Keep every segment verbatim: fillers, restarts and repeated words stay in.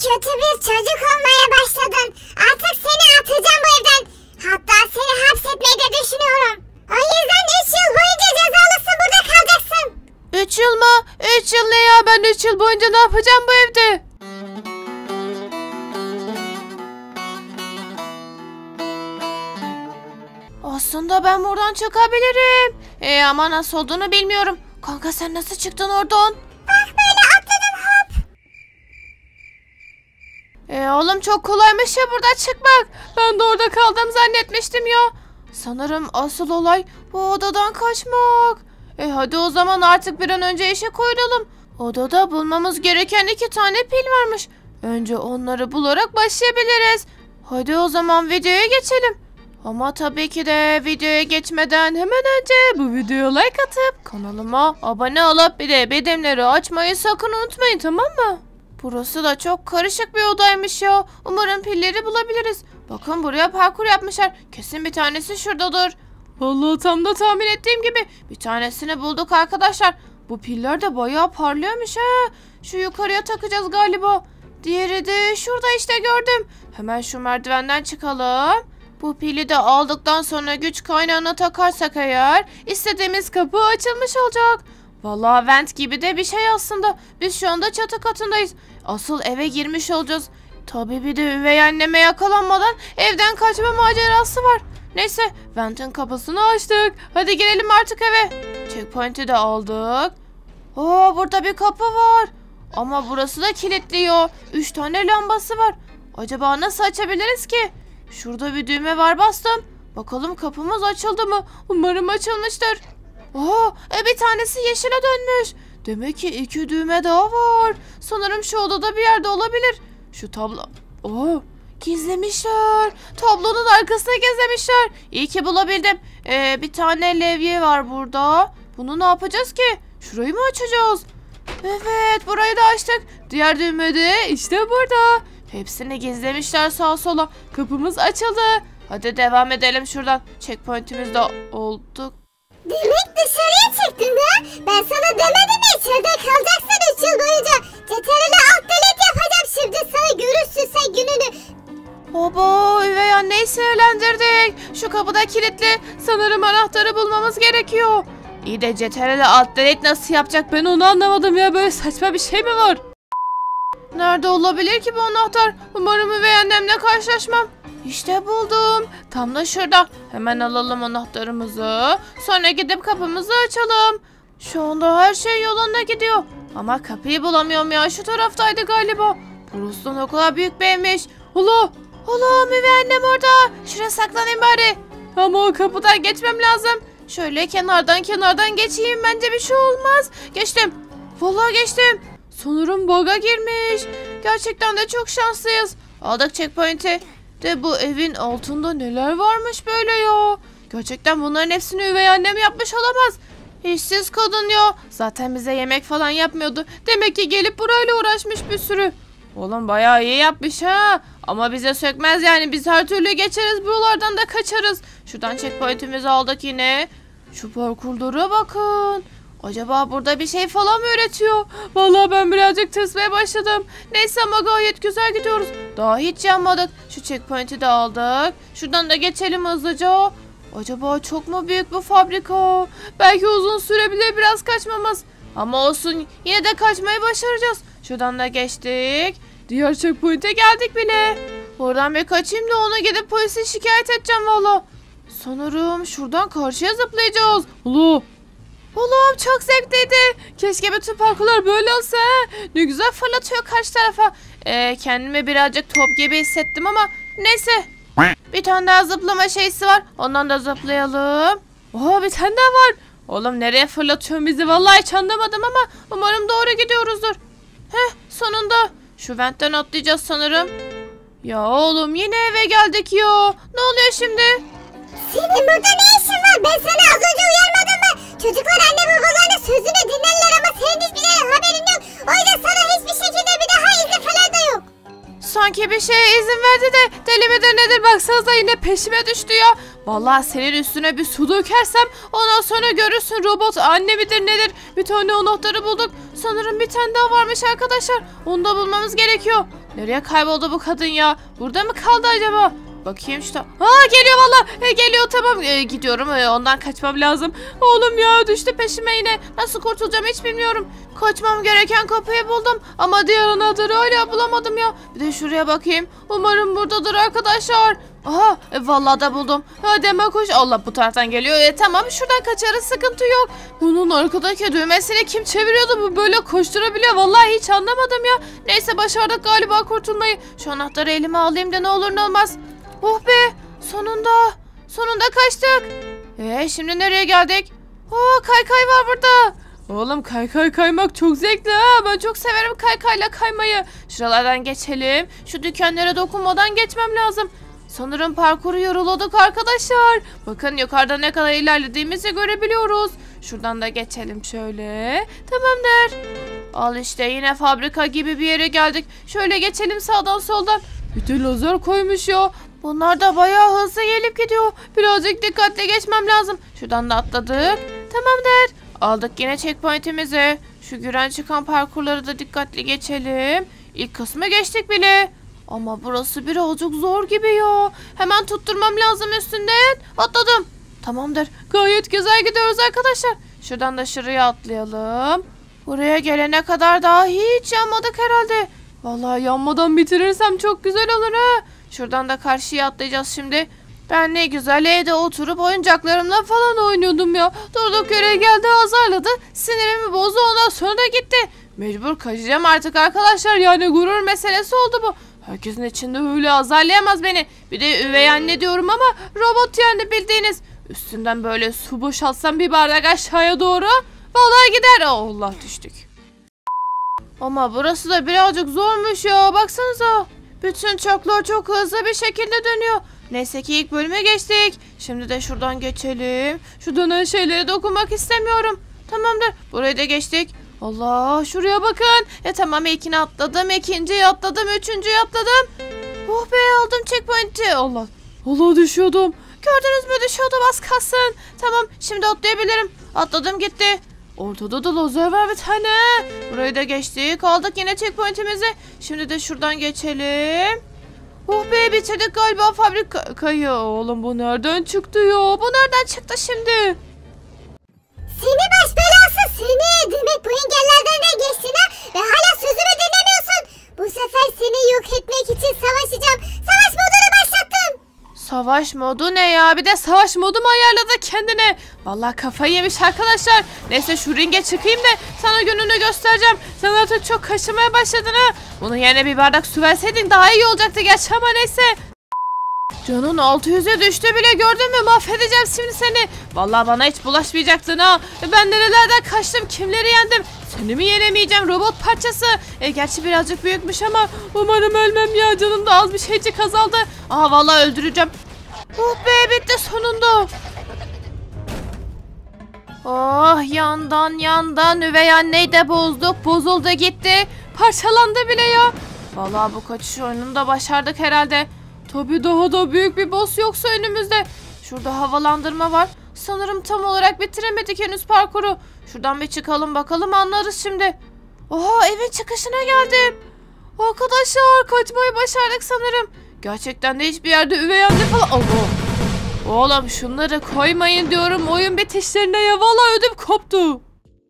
kötü bir çocuk olmaya başladın. Artık seni atacağım bu evden. Hatta seni hapsetmeyi de düşünüyorum. O yüzden üç yıl boyunca cezalısın, burada kalacaksın. üç yıl mı? üç yıl ne ya? Ben üç yıl boyunca ne yapacağım bu evde? Aslında ben buradan çıkabilirim. E ama nasıl olduğunu bilmiyorum. Kanka sen nasıl çıktın oradan? Bak böyle atladım, hop. E oğlum çok kolaymış ya buradan çıkmak. Ben de orada kaldım zannetmiştim ya. Sanırım asıl olay bu odadan kaçmak. E hadi o zaman artık bir an önce işe koyulalım. Odada bulmamız gereken iki tane pil varmış. Önce onları bularak başlayabiliriz. Hadi o zaman videoya geçelim. Ama tabii ki de videoya geçmeden hemen önce bu videoya like atıp kanalıma abone olup bir de bildirimleri açmayı sakın unutmayın, tamam mı? Burası da çok karışık bir odaymış ya. Umarım pilleri bulabiliriz. Bakın buraya parkur yapmışlar. Kesin bir tanesi şuradadır. Vallahi tam da tahmin ettiğim gibi bir tanesini bulduk arkadaşlar. Bu piller de bayağı parlıyormuş ha. Şu yukarıya takacağız galiba. Diğeri de şurada işte, gördüm. Hemen şu merdivenden çıkalım. Bu pili de aldıktan sonra güç kaynağına takarsak eğer istediğimiz kapı açılmış olacak. Vallahi vent gibi de bir şey aslında. Biz şu anda çatı katındayız. Asıl eve girmiş olacağız. Tabii bir de üvey anneme yakalanmadan evden kaçma macerası var. Neyse, ventin kapısını açtık. Hadi girelim artık eve. Checkpoint'i de aldık. Oo, burada bir kapı var. Ama burası da kilitliyor. Üç tane lambası var. Acaba nasıl açabiliriz ki? Şurada bir düğme var, bastım. Bakalım kapımız açıldı mı? Umarım açılmıştır. Aa, e bir tanesi yeşile dönmüş. Demek ki iki düğme daha var. Sanırım şu odada bir yerde olabilir. Şu tablo... Oo, gizlemişler. Tablonun arkasına gizlemişler. İyi ki bulabildim. Ee, bir tane levye var burada. Bunu ne yapacağız ki? Şurayı mı açacağız? Evet, burayı da açtık. Diğer düğme de işte burada. Hepsini gizlemişler sağa sola. Kapımız açıldı. Hadi devam edelim şuradan. Checkpoint'imiz de olduk. Demek dışarıya çıktın ha? Ben sana demedim mi içeride kalacaksın üç yıl boyunca. Ceterele alt delet yapacağım şimdi sana, görürsün sen gününü. Baba, üvey anneyi sinirlendirdik. Şu kapıda kilitli. Sanırım anahtarı bulmamız gerekiyor. İyi de ceterele alt delet nasıl yapacak, ben onu anlamadım ya. Böyle saçma bir şey mi var? Nerede olabilir ki bu anahtar? Umarım üvey annemle karşılaşmam. İşte buldum. Tam da şurada. Hemen alalım anahtarımızı. Sonra gidip kapımızı açalım. Şu anda her şey yolunda gidiyor. Ama kapıyı bulamıyorum ya. Şu taraftaydı galiba. Burası ne kadar büyük bir evmiş. Ula! Ula, üvey annem orada. Şuraya saklanayım bari. Ama o kapıdan geçmem lazım. Şöyle kenardan kenardan geçeyim. Bence bir şey olmaz. Geçtim. Vallahi geçtim. Sanırım bug'a girmiş. Gerçekten de çok şanslıyız. Aldık checkpoint'i. De bu evin altında neler varmış böyle ya. Gerçekten bunların hepsini üvey annem yapmış olamaz. İşsiz kadın ya. Zaten bize yemek falan yapmıyordu. Demek ki gelip burayla uğraşmış bir sürü. Oğlum bayağı iyi yapmış ha. Ama bize sökmez yani. Biz her türlü geçeriz. Buralardan da kaçarız. Şuradan checkpoint'imizi aldık yine. Şu parkurlara bakın. Acaba burada bir şey falan mı öğretiyor? Vallahi ben birazcık tırsmaya başladım. Neyse ama gayet güzel gidiyoruz. Daha hiç yanmadık. Şu checkpoint'i de aldık. Şuradan da geçelim hızlıca. Acaba çok mu büyük bu fabrika? Belki uzun sürebilir biraz kaçmamız. Ama olsun, yine de kaçmayı başaracağız. Şuradan da geçtik. Diğer checkpoint'e geldik bile. Buradan bir kaçayım da ona gidip polise şikayet edeceğim valla. Sanırım şuradan karşıya zıplayacağız. Ulu. Oğlum çok zevkliydi. Keşke bütün parkurlar böyle olsa. Ne güzel fırlatıyor karşı tarafa. Ee, kendimi birazcık top gibi hissettim ama neyse. Bir tane daha zıplama şeysi var. Ondan da zıplayalım. Oha, bir tane daha var. Oğlum nereye fırlatıyorsun bizi? Vallahi hiç anlamadım ama umarım doğru gidiyoruzdur. Heh, sonunda. Şu ventten atlayacağız sanırım. Ya oğlum yine eve geldik ya. Ne oluyor şimdi? Senin burada ne işin var? Ben sana az önce uyarmadım mı? Çocuklar anne babalarının sözünü dinlerler ama senin hiçbir şeyden haberin yok. O yüzden sana hiçbir şekilde bir daha izni falan da yok. Sanki bir şeye izin verdi de deli midir nedir, baksanıza yine peşime düştü ya. Vallahi senin üstüne bir su dökersem ondan sonra görürsün robot anne midir nedir. Bir tane anahtarı bulduk. Sanırım bir tane daha varmış arkadaşlar. Onu da bulmamız gerekiyor. Nereye kayboldu bu kadın ya? Burada mı kaldı acaba? Bakayım işte. Aa geliyor valla. E, geliyor tamam. E, gidiyorum. E, ondan kaçmam lazım. Oğlum ya düştü peşime yine. Nasıl kurtulacağım hiç bilmiyorum. Kaçmam gereken kapıyı buldum. Ama diğer anahtarı hala bulamadım ya. Bir de şuraya bakayım. Umarım buradadır arkadaşlar. Aha e, vallahi da buldum. Hadi hemen koş. Allah bu taraftan geliyor. E, tamam şuradan kaçarız sıkıntı yok. Bunun arkadaki düğmesini kim çeviriyordu bu böyle koşturabiliyor. Vallahi hiç anlamadım ya. Neyse başardık galiba kurtulmayı. Şu anahtarı elime alayım da ne olur ne olmaz. Oh be sonunda sonunda kaçtık. Eee şimdi nereye geldik? Oo kaykay var burada. Oğlum kaykay kaymak çok zevkli ha. Ben çok severim kaykayla kaymayı. Şuralardan geçelim. Şu dükkanlara dokunmadan geçmem lazım. Sanırım parkuru yoruladık arkadaşlar. Bakın yukarıda ne kadar ilerlediğimizi görebiliyoruz. Şuradan da geçelim şöyle. Tamamdır. Al işte yine fabrika gibi bir yere geldik. Şöyle geçelim sağdan soldan. Bir de lazer koymuş ya. Bunlar da bayağı hızlı gelip gidiyor. Birazcık dikkatli geçmem lazım. Şuradan da atladık. Tamamdır. Aldık yine checkpoint'imizi. Şu güren çıkan parkurları da dikkatli geçelim. İlk kısmı geçtik bile. Ama burası birazcık zor gibi ya. Hemen tutturmam lazım üstünden. Atladım. Tamamdır. Gayet güzel gidiyoruz arkadaşlar. Şuradan da şuraya atlayalım. Buraya gelene kadar daha hiç yanmadık herhalde. Vallahi yanmadan bitirirsem çok güzel olur ha. Şuradan da karşıya atlayacağız şimdi. Ben ne güzel evde oturup oyuncaklarımla falan oynuyordum ya. Durduk yere geldi azarladı. Sinirimi bozdu ondan sonra da gitti. Mecbur kaçacağım artık arkadaşlar. Yani gurur meselesi oldu bu. Herkesin içinde öyle azarlayamaz beni. Bir de üvey anne diyorum ama robot yani bildiğiniz. Üstünden böyle su boşaltsam bir bardak aşağıya doğru. Vallahi gider. Allah düştük. Ama burası da birazcık zormuş ya. Baksanıza. Bütün çoklar çok hızlı bir şekilde dönüyor. Neyse ki ilk bölüme geçtik. Şimdi de şuradan geçelim. Şu dönen şeylere dokunmak istemiyorum. Tamamdır. Burayı da geçtik. Allah şuraya bakın. E tamam ilkini atladım. İkinciyi atladım. Üçüncüyü atladım. Oh be aldım checkpoint'i. Allah. Allah düşüyordum. Gördünüz mü düşüyordum az kalsın. Tamam şimdi atlayabilirim. Atladım gitti. Ortada da lazer var bir tane. Burayı da geçtik. Aldık yine checkpoint'imizi. Şimdi de şuradan geçelim. Oh be bitirdik galiba fabrikayı. Oğlum bu nereden çıktı ya? Bu nereden çıktı şimdi? Seni baş belası seni. Demek bu engellerden de geçtin ha. Ve hala sözümü dinlemiyorsun. Bu sefer seni yok etmek için savaşacağım. Savaş modunu başlattım. Savaş modu ne ya? Bir de savaş modu mu ayarladı kendine? Vallahi kafayı yemiş arkadaşlar. Neyse şu ringe çıkayım da sana gününü göstereceğim. Sen artık çok kaşımaya başladın ha. Bunun yerine bir bardak su verseydin daha iyi olacaktı gerçi ama neyse. Canın altı yüze düştü bile gördün mü? Mahvedeceğim şimdi seni. Vallahi bana hiç bulaşmayacaktın ha. Ben nerelerden kaçtım kimleri yendim. Seni mi yenemeyeceğim robot parçası. E gerçi birazcık büyükmüş ama umarım ölmem ya. Canım da az bir şeycik azaldı. Aa vallahi öldüreceğim. Oh be bitti sonunda. Oh yandan yandan üvey anneyi de bozduk. Bozuldu gitti. Parçalandı bile ya. Vallahi bu kaçış oyununu da başardık herhalde. Tabii daha da büyük bir boss yoksa önümüzde. Şurada havalandırma var. Sanırım tam olarak bitiremedik henüz parkuru. Şuradan bir çıkalım bakalım anlarız şimdi. Oha evin çıkışına geldim. Arkadaşlar kaçmayı başardık sanırım. Gerçekten de hiçbir yerde üvey anne falan... Allah. Oğlum şunları koymayın diyorum oyun bitişlerine ya. Vallahi ödüm koptu.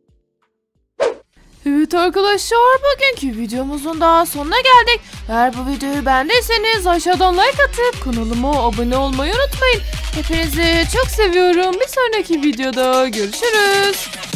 Evet arkadaşlar bugünkü videomuzun daha sonuna geldik. Eğer bu videoyu beğendiyseniz aşağıdan like atıp kanalıma abone olmayı unutmayın. Hepinizi çok seviyorum. Bir sonraki videoda görüşürüz.